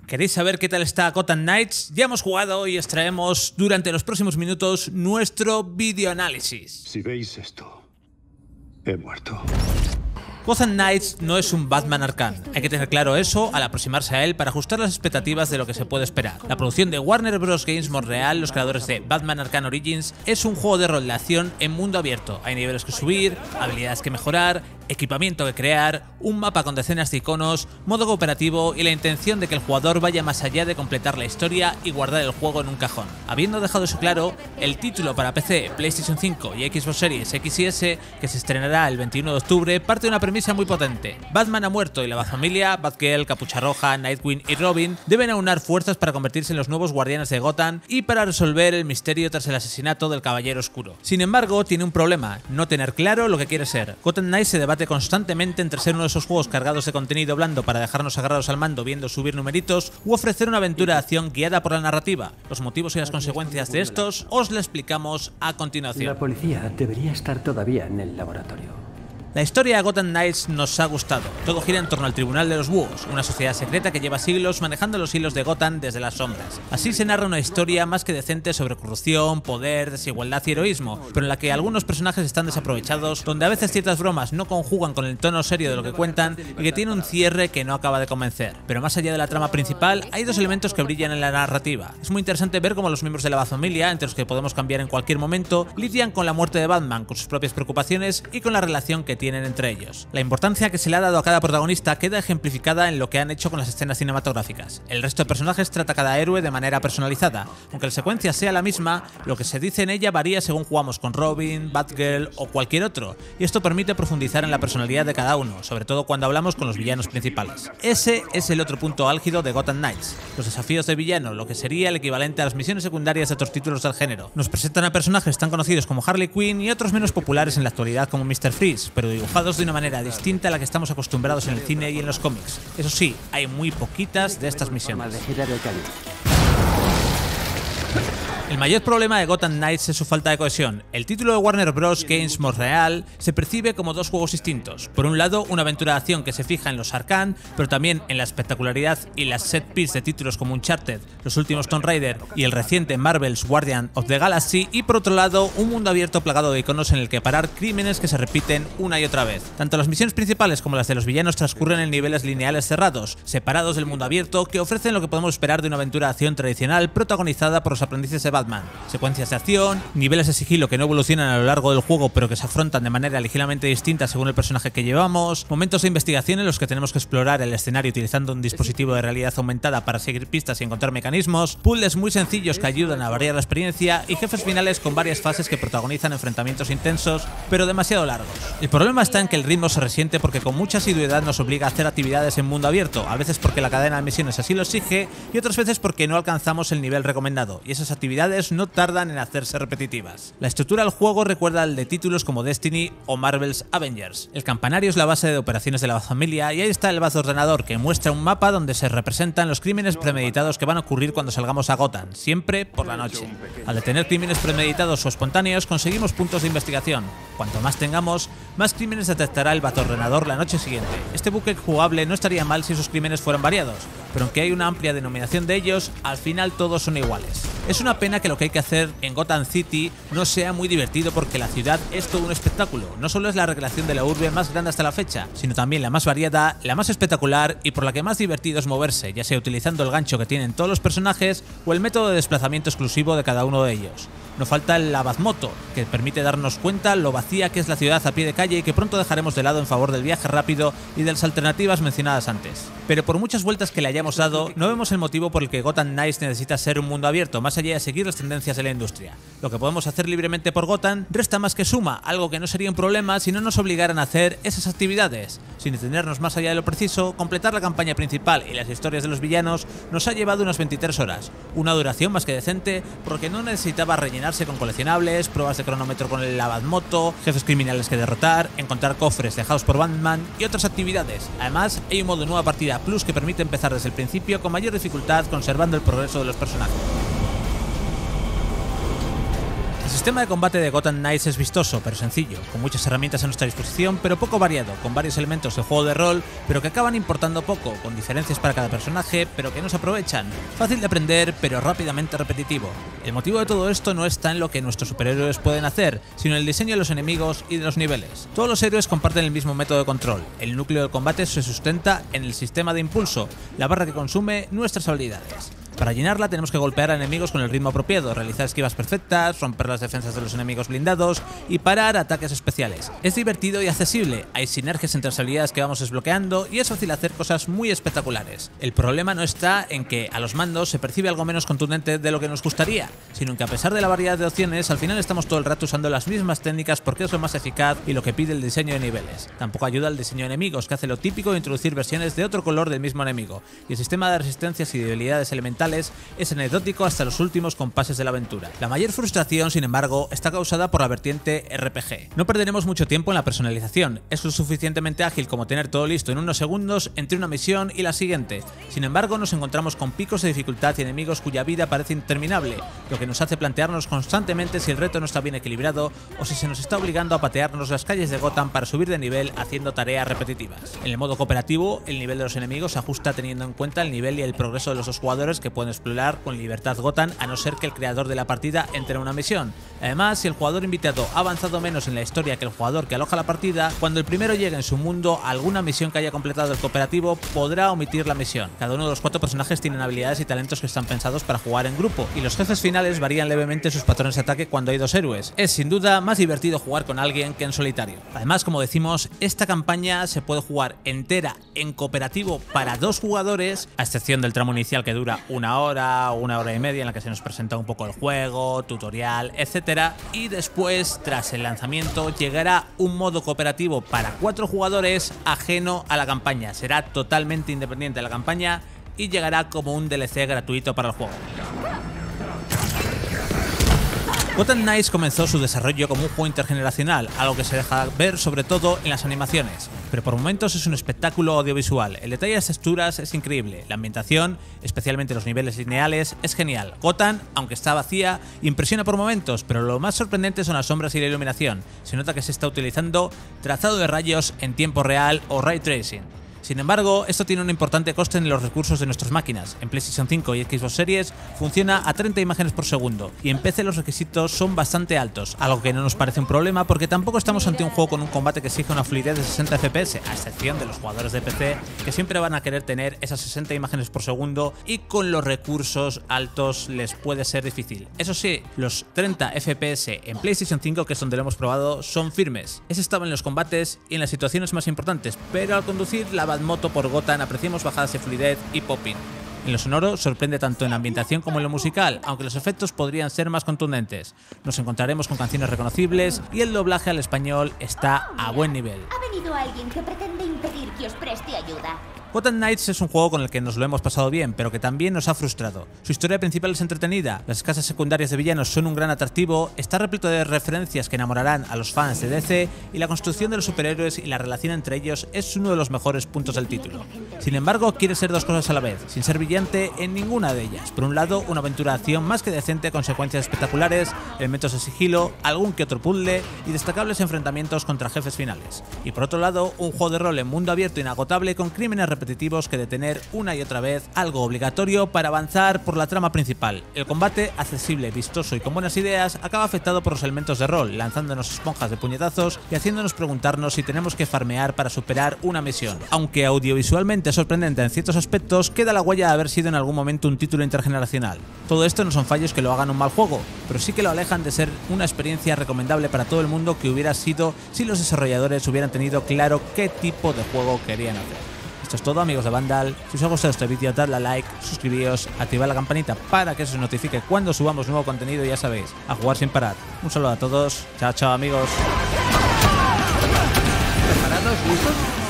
¿Queréis saber qué tal está Gotham Knights? Ya hemos jugado y os traemos durante los próximos minutos nuestro videoanálisis. Si veis esto, he muerto. Gotham Knights no es un Batman Arkham. Hay que tener claro eso al aproximarse a él para ajustar las expectativas de lo que se puede esperar. La producción de Warner Bros. Games Montreal, los creadores de Batman Arkham Origins, es un juego de rol de acción en mundo abierto. Hay niveles que subir, habilidades que mejorar, equipamiento que crear, un mapa con decenas de iconos, modo cooperativo y la intención de que el jugador vaya más allá de completar la historia y guardar el juego en un cajón. Habiendo dejado eso claro, el título para PC, PlayStation 5 y Xbox Series X y S, que se estrenará el 21 de octubre, parte de una premisa muy potente. Batman ha muerto y la Batfamilia, Batgirl, Capucha Roja, Nightwing y Robin deben aunar fuerzas para convertirse en los nuevos guardianes de Gotham y para resolver el misterio tras el asesinato del Caballero Oscuro. Sin embargo, tiene un problema: no tener claro lo que quiere ser. Gotham Knights se debate constantemente entre ser uno de esos juegos cargados de contenido blando para dejarnos agarrados al mando viendo subir numeritos u ofrecer una aventura de acción guiada por la narrativa. Los motivos y las consecuencias de estos os lo explicamos a continuación. La policía debería estar todavía en el laboratorio. La historia de Gotham Knights nos ha gustado. Todo gira en torno al Tribunal de los Búhos, una sociedad secreta que lleva siglos manejando los hilos de Gotham desde las sombras. Así se narra una historia más que decente sobre corrupción, poder, desigualdad y heroísmo, pero en la que algunos personajes están desaprovechados, donde a veces ciertas bromas no conjugan con el tono serio de lo que cuentan y que tiene un cierre que no acaba de convencer. Pero más allá de la trama principal, hay dos elementos que brillan en la narrativa. Es muy interesante ver cómo los miembros de la Batfamilia, entre los que podemos cambiar en cualquier momento, lidian con la muerte de Batman, con sus propias preocupaciones y con la relación que tienen entre ellos. La importancia que se le ha dado a cada protagonista queda ejemplificada en lo que han hecho con las escenas cinematográficas. El resto de personajes trata a cada héroe de manera personalizada. Aunque la secuencia sea la misma, lo que se dice en ella varía según jugamos con Robin, Batgirl o cualquier otro, y esto permite profundizar en la personalidad de cada uno, sobre todo cuando hablamos con los villanos principales. Ese es el otro punto álgido de Gotham Knights: los desafíos de villano, lo que sería el equivalente a las misiones secundarias de otros títulos del género. Nos presentan a personajes tan conocidos como Harley Quinn y otros menos populares en la actualidad como Mr. Freeze, pero dibujados de una manera distinta a la que estamos acostumbrados en el cine y en los cómics. Eso sí, hay muy poquitas de estas misiones. El mayor problema de Gotham Knights es su falta de cohesión. El título de Warner Bros. Games Montreal se percibe como dos juegos distintos. Por un lado, una aventura de acción que se fija en los Arkham, pero también en la espectacularidad y las set piece de títulos como Uncharted, los últimos Tomb Raider y el reciente Marvel's Guardians of the Galaxy, y por otro lado, un mundo abierto plagado de iconos en el que parar crímenes que se repiten una y otra vez. Tanto las misiones principales como las de los villanos transcurren en niveles lineales cerrados, separados del mundo abierto, que ofrecen lo que podemos esperar de una aventura de acción tradicional protagonizada por los aprendices de Batman. Secuencias de acción, niveles de sigilo que no evolucionan a lo largo del juego pero que se afrontan de manera ligeramente distinta según el personaje que llevamos, momentos de investigación en los que tenemos que explorar el escenario utilizando un dispositivo de realidad aumentada para seguir pistas y encontrar mecanismos, puzzles muy sencillos que ayudan a variar la experiencia y jefes finales con varias fases que protagonizan enfrentamientos intensos pero demasiado largos. El problema está en que el ritmo se resiente porque con mucha asiduidad nos obliga a hacer actividades en mundo abierto, a veces porque la cadena de misiones así lo exige y otras veces porque no alcanzamos el nivel recomendado, y esas actividades no tardan en hacerse repetitivas. La estructura del juego recuerda al de títulos como Destiny o Marvel's Avengers. El campanario es la base de operaciones de la Batfamilia y ahí está el Batordenador, que muestra un mapa donde se representan los crímenes premeditados que van a ocurrir cuando salgamos a Gotham, siempre por la noche. Al detener crímenes premeditados o espontáneos conseguimos puntos de investigación. Cuanto más tengamos, más crímenes detectará el Batordenador la noche siguiente. Este bucle jugable no estaría mal si esos crímenes fueran variados, pero aunque hay una amplia denominación de ellos, al final todos son iguales. Es una pena que lo que hay que hacer en Gotham City no sea muy divertido porque la ciudad es todo un espectáculo. No solo es la recreación de la urbe más grande hasta la fecha, sino también la más variada, la más espectacular y por la que más divertido es moverse, ya sea utilizando el gancho que tienen todos los personajes o el método de desplazamiento exclusivo de cada uno de ellos. No falta la Batmoto, que permite darnos cuenta lo vacía que es la ciudad a pie de calle y que pronto dejaremos de lado en favor del viaje rápido y de las alternativas mencionadas antes. Pero por muchas vueltas que le hayamos dado, no vemos el motivo por el que Gotham Knights necesita ser un mundo abierto, más allá de seguir las tendencias de la industria. Lo que podemos hacer libremente por Gotham resta más que suma, algo que no sería un problema si no nos obligaran a hacer esas actividades. Sin detenernos más allá de lo preciso, completar la campaña principal y las historias de los villanos nos ha llevado unas 23 horas, una duración más que decente porque no necesitaba rellenarse con coleccionables, pruebas de cronómetro con el Batmoto, jefes criminales que derrotar, encontrar cofres dejados por Batman y otras actividades. Además, hay un modo nueva partida plus que permite empezar desde el principio con mayor dificultad conservando el progreso de los personajes. Las sistema de combate de Gotham Knights es vistoso, pero sencillo, con muchas herramientas a nuestra disposición, pero poco variado, con varios elementos de juego de rol, pero que acaban importando poco, con diferencias para cada personaje, pero que no se aprovechan. Fácil de aprender, pero rápidamente repetitivo. El motivo de todo esto no está en lo que nuestros superhéroes pueden hacer, sino en el diseño de los enemigos y de los niveles. Todos los héroes comparten el mismo método de control. El núcleo del combate se sustenta en el sistema de impulso, la barra que consume nuestras habilidades. Para llenarla tenemos que golpear a enemigos con el ritmo apropiado, realizar esquivas perfectas, romper las defensas de los enemigos blindados y parar ataques especiales. Es divertido y accesible, hay sinergias entre las habilidades que vamos desbloqueando y es fácil hacer cosas muy espectaculares. El problema no está en que a los mandos se percibe algo menos contundente de lo que nos gustaría, sino en que a pesar de la variedad de opciones, al final estamos todo el rato usando las mismas técnicas porque es lo más eficaz y lo que pide el diseño de niveles. Tampoco ayuda el diseño de enemigos, que hace lo típico de introducir versiones de otro color del mismo enemigo, y el sistema de resistencias y debilidades elementales es anecdótico hasta los últimos compases de la aventura. La mayor frustración, sin embargo, está causada por la vertiente RPG. No perderemos mucho tiempo en la personalización, es lo suficientemente ágil como tener todo listo en unos segundos entre una misión y la siguiente. Sin embargo, nos encontramos con picos de dificultad y enemigos cuya vida parece interminable, lo que nos hace plantearnos constantemente si el reto no está bien equilibrado o si se nos está obligando a patearnos las calles de Gotham para subir de nivel haciendo tareas repetitivas. En el modo cooperativo, el nivel de los enemigos se ajusta teniendo en cuenta el nivel y el progreso de los dos jugadores que pueden explorar con libertad Gotham, a no ser que el creador de la partida entre en una misión. Además, si el jugador invitado ha avanzado menos en la historia que el jugador que aloja la partida, cuando el primero llegue en su mundo a alguna misión que haya completado el cooperativo, podrá omitir la misión. Cada uno de los 4 personajes tienen habilidades y talentos que están pensados para jugar en grupo, y los jefes finales varían levemente sus patrones de ataque cuando hay 2 héroes. Es sin duda más divertido jugar con alguien que en solitario. Además, como decimos, esta campaña se puede jugar entera en cooperativo para 2 jugadores, a excepción del tramo inicial que dura 1 hora o 1 hora y media, en la que se nos presenta un poco el juego, tutorial, etcétera, y después, tras el lanzamiento, llegará un modo cooperativo para 4 jugadores ajeno a la campaña. Será totalmente independiente de la campaña y llegará como un DLC gratuito para el juego. Gotham Knights comenzó su desarrollo como un juego intergeneracional, algo que se deja ver sobre todo en las animaciones, pero por momentos es un espectáculo audiovisual. El detalle de las texturas es increíble, la ambientación, especialmente los niveles lineales, es genial. Gotham, aunque está vacía, impresiona por momentos, pero lo más sorprendente son las sombras y la iluminación. Se nota que se está utilizando trazado de rayos en tiempo real o ray tracing. Sin embargo, esto tiene un importante coste en los recursos de nuestras máquinas. En PlayStation 5 y Xbox Series funciona a 30 imágenes por segundo y en PC los requisitos son bastante altos, algo que no nos parece un problema porque tampoco estamos ante un juego con un combate que exige una fluidez de 60 FPS, a excepción de los jugadores de PC que siempre van a querer tener esas 60 imágenes por segundo y con los recursos altos les puede ser difícil. Eso sí, los 30 FPS en PlayStation 5, que es donde lo hemos probado, son firmes. Es estable en los combates y en las situaciones más importantes, pero al conducir la moto por Gotham apreciamos bajadas de fluidez y popping. En lo sonoro sorprende tanto en la ambientación como en lo musical, aunque los efectos podrían ser más contundentes. Nos encontraremos con canciones reconocibles y el doblaje al español está a buen nivel. Ha venido alguien que pretende impedir que os preste ayuda. Gotham Knights es un juego con el que nos lo hemos pasado bien, pero que también nos ha frustrado. Su historia principal es entretenida, las casas secundarias de villanos son un gran atractivo, está repleto de referencias que enamorarán a los fans de DC y la construcción de los superhéroes y la relación entre ellos es uno de los mejores puntos del título. Sin embargo, quiere ser 2 cosas a la vez, sin ser brillante en ninguna de ellas. Por un lado, una aventura de acción más que decente con secuencias espectaculares, elementos de sigilo, algún que otro puzzle y destacables enfrentamientos contra jefes finales. Y por otro lado, un juego de rol en mundo abierto inagotable con crímenes repetitivos que detener una y otra vez, algo obligatorio para avanzar por la trama principal. El combate, accesible, vistoso y con buenas ideas, acaba afectado por los elementos de rol, lanzándonos esponjas de puñetazos y haciéndonos preguntarnos si tenemos que farmear para superar una misión. Aunque audiovisualmente sorprendente en ciertos aspectos, queda la huella de haber sido en algún momento un título intergeneracional. Todo esto no son fallos que lo hagan un mal juego, pero sí que lo alejan de ser una experiencia recomendable para todo el mundo que hubiera sido si los desarrolladores hubieran tenido claro qué tipo de juego querían hacer. Esto es todo, amigos de Vandal. Si os ha gustado este vídeo, dadle a like, suscribíos, activad la campanita para que se os notifique cuando subamos nuevo contenido y ya sabéis, a jugar sin parar. Un saludo a todos, chao chao amigos. ¿Preparados, listos?